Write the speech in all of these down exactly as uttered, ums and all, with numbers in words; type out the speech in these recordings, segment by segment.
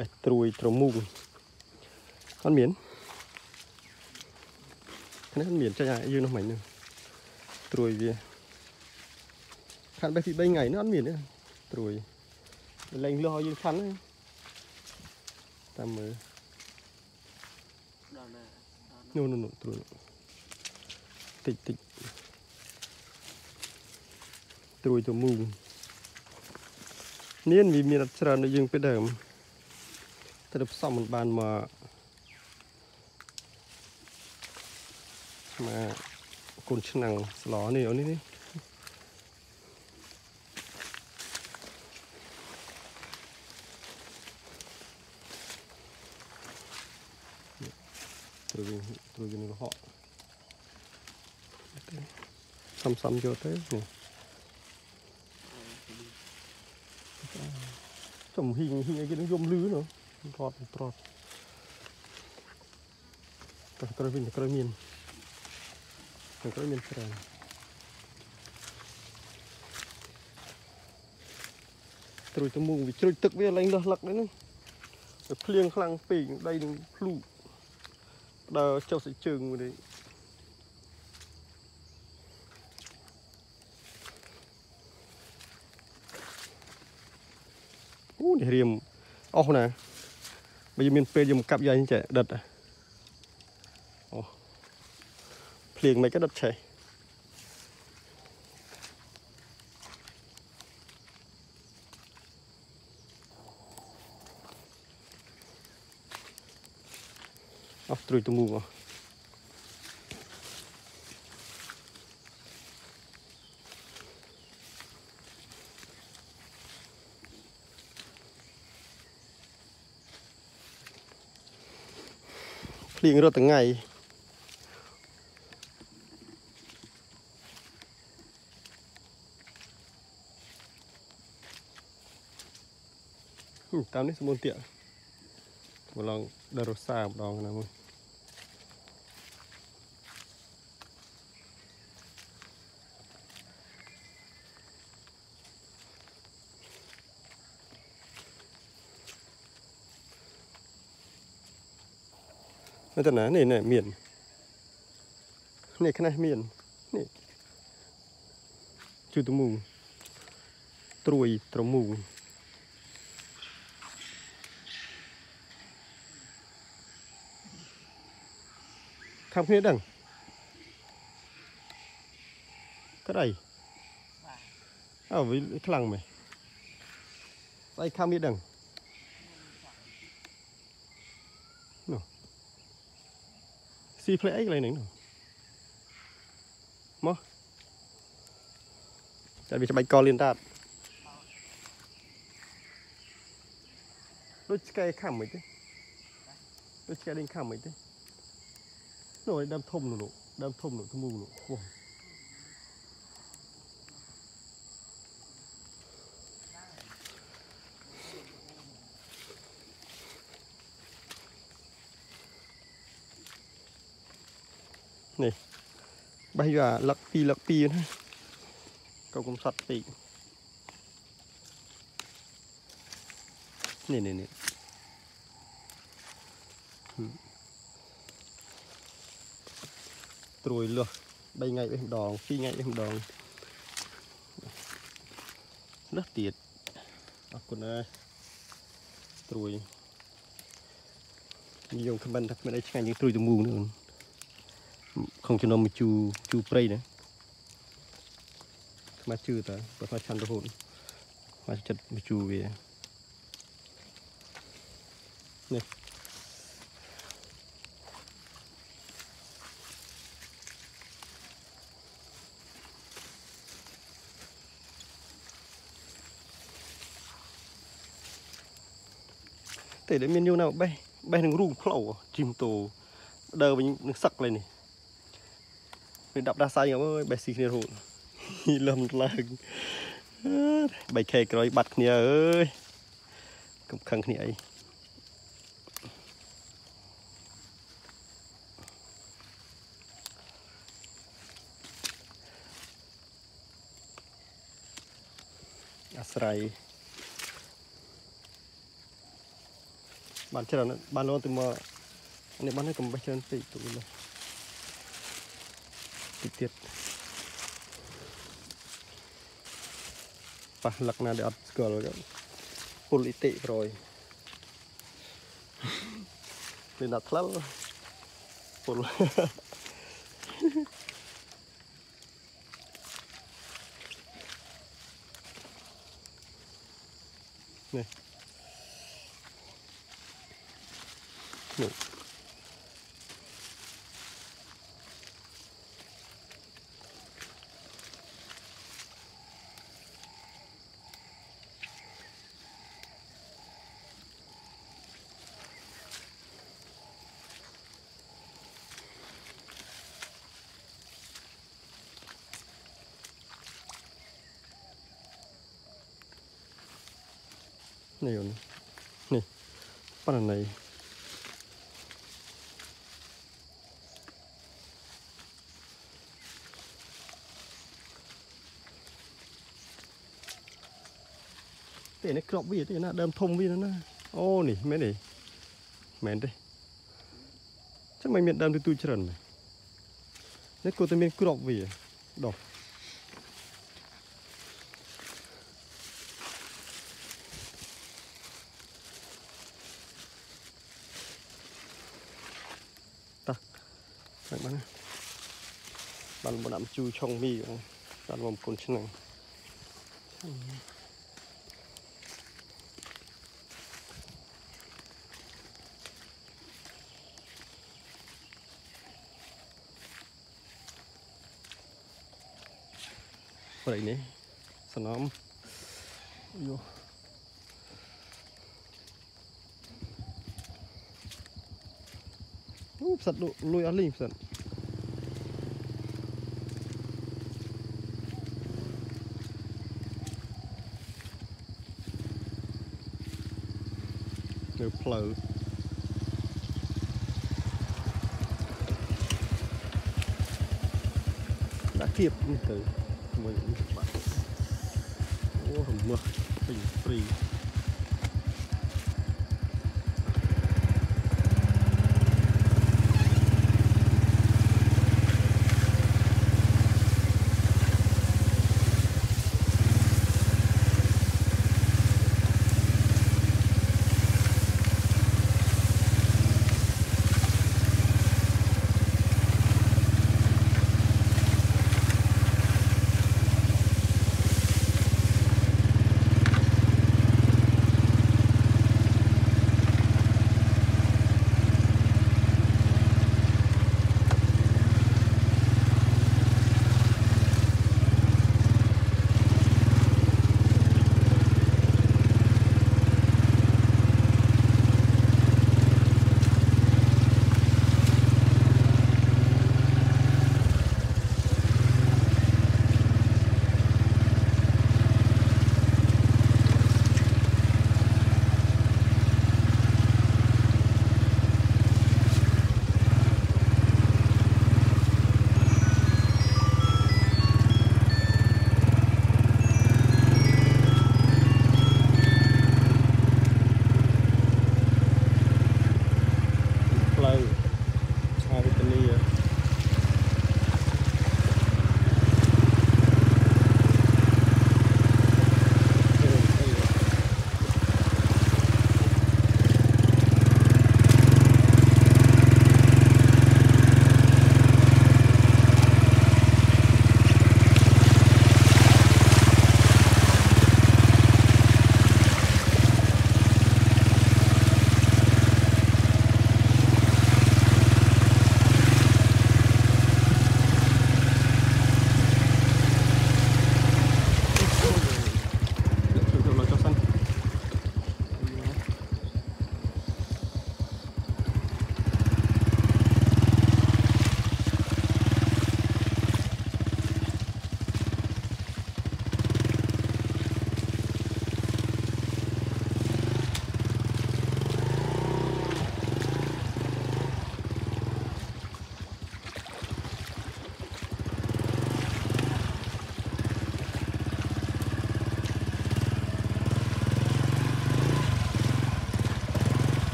bẹt trùi trầu mù con miến cái này miến cho nhà yêu nó mảnh nữa trùi về khăn bẹt thì bây ngày nó ăn miến nữa trùi lành lo như khăn ấy tạm mới nô nô nô trùi tịch tịch trùi trầu mù niên vì miền đất tràn nó dừng cái đờm ta được xong một bàn mà mà côn chân năng ló này ở đây đi rồi rồi cái này họ xăm xăm cho thế này trồng hình hình cái nó dôm lứ nữa trọt trọt cái cái viên cái miên cái cái miên tràn rồi tụi mùng bị trôi tức với lạnh lắc lắc đấy nữa rồi phliêng khăng pì đây đừng flu đờ châu sẽ chừng rồi đấy ú để riềm ô nè bây giờ miền Tây dùng cặp dây như trẻ đợt à ồ phliêng mấy cái đợt chảy ốc trôi tụi mù à phliêng rồi từng ngày tao ní môn tiện một lần đờ xa một đòn nào nó tên là này này miền này cái này miền này chưa tụi mù trùi trầu mù tham khía đằng cái này à với cái lăng mày đây tham khía đằng si play ấy này nữa mò tại vì bạch co liên đạt đôi cây khảm mấy thế đôi cây đinh khảm mấy thế rồi đâm thùng rồi đâm thùng rồi thùng mù rồi này bây giờ lắc pi lắc pi nữa cậu cũng sạch pi này này này rồi lừa bay ngay bên đòn phi ngay bên đòn rất tiệt còn này rồi dùng cái bàn thật mới đây ngay những tôi dùng mù nữa không cho nó một chu chu prey nữa mà chưa ta và phải chăn đồ hồn mà chặt một chu về này để để miền nhiêu nào bay bay đừng rung khẩu chim tổ đờ với những sặc lên này mình đập ra sai không ơi bài xì này hồn lầm làng bài khe rồi bật nè ơi cũng khăng nè ấy asrai bạn chơi là bạn luôn từ mà này bạn ấy cầm bay chơi tụi tụi này tiệt tiệt và lắc nào để ăn cờ politi rồi nên là thלל pol này này này rồi này bắt đầu này thế này crop gì thế nào đâm thông vi nó ô nè mấy này mền đây chắc mày miền đâm từ tôi trần này nếu cô ta miền crop gì đỏ ta bạn bạn bạn một nắm chu trong mi bạn một con chân này vậy nè sao nó vô úp sật lùi ăn lim sật nếu phở đã kịp từ mình bạn ô hầm mưa bình free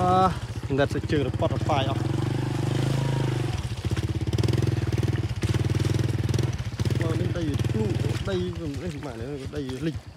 ngật sẽ trừ được bọt phai không đây đây đây đây mà đây lịch